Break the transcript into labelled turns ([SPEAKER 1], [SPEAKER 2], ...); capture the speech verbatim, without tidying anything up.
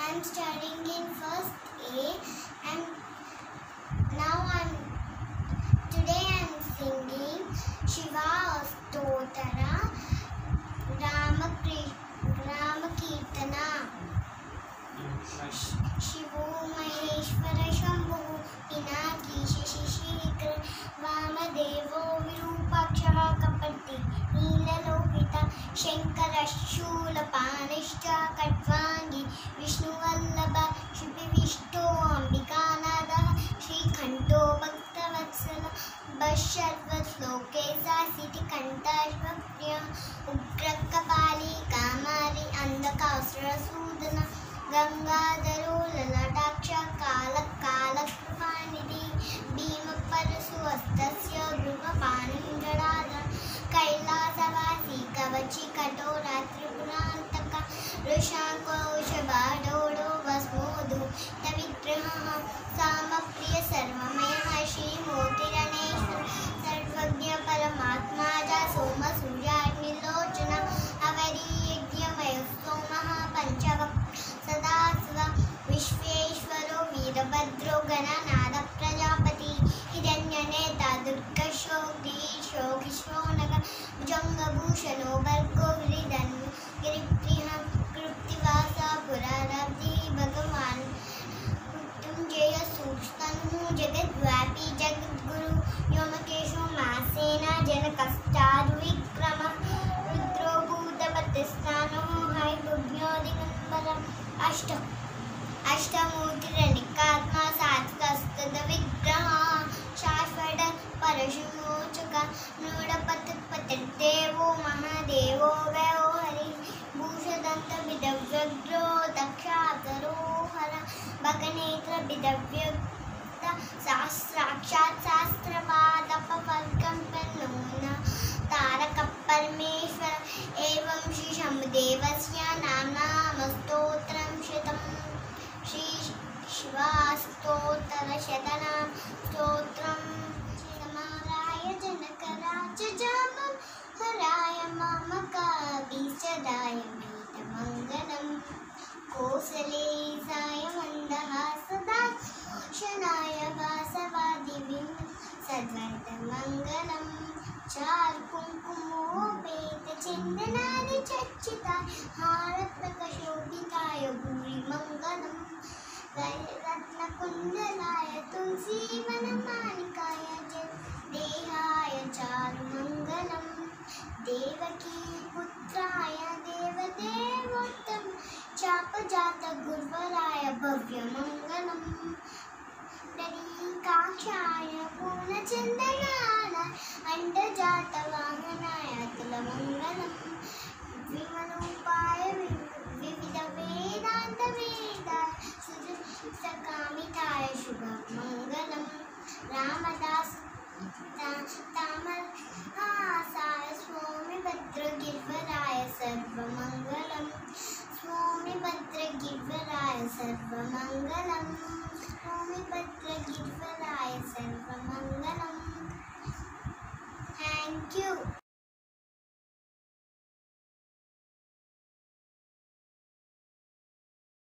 [SPEAKER 1] am studying in first A, and now I'm today I'm singing Shiva Stotram Rama Rama Kirtana. Shivo Maheshwara Shambhu Pinaki Shishikra Vamadevo Virupaksha Kapati Neelalokita Shankara Shula Panishta Katvangi Vishnu Vallabha Shivi Vishto Ambikanada Shri Khanto Bhaktavatsala Basharvat Lokesa Siti Kantashvapriya Ugrakapali Kamari Andakasra Sudana Gangadharu Lalataksha Kala Kala Kripanidhi Bhima Parasu Astasya Dhruva Paningadada Kailasavasi Kavachi Katora Tripurantaka Rushanko Shabhadodo Vasmodhu Tavigraha Samapriya Sarvamaya Shri Motiraneshwar Sarvagya Paramatma Ja Soma Surya Nilochana Avari Yajna Mayustomaha Panchavak Sadasva Vishveshwaro Veerabhadro Gananada Prajapati Hiranyaneta Durgasho Grisho Kishronaga Bhujanga Bhushano Bargo Vridan Giripriham Kriptivasa Purarabdi Bhagavan Mrityunjaya Sukhtanu Jagadvapi Jagadguru Yomakesho Masena Janakastadu Vikrama Rudro Bhuta Patistano Hai Bhubnyo Digambara Ashta Ashtamurtiranikkatma Satvastada Vigraha Shashvada Parashimochaka Nudapatpatirdevo Mahadevo Vayo Hari Bhushadanta Vidavyagro Dakshakaro Hara Bhaganetra Vidavyagta Sakshat Sastrapadapavagam Pannona Taraka Parameshwara Evam Shri Shambhudevasya Namnama Stotram Shatam Shri Shiva Stotara Shatanam Stotram Shinamaraya Janakaraja Jamam Haraya Mamaka Bishadaya Mangalam Kosale Saya Mandaha Sada Shanaya Vasavadivim Sadvanta Mangalam Char Kumkumo Beta Chindanani Chachita Hara Prakashobhitaya Bhuri Mangalam Ratna Kundalaya Tulsi Vanamanikaya Dehaya Charu Mangalam Devaki Putraya Devadevotam Chapajata Gurvaraya Bhavya Mangalam Dadikakshaya Puna Chindanana Andajata Vahana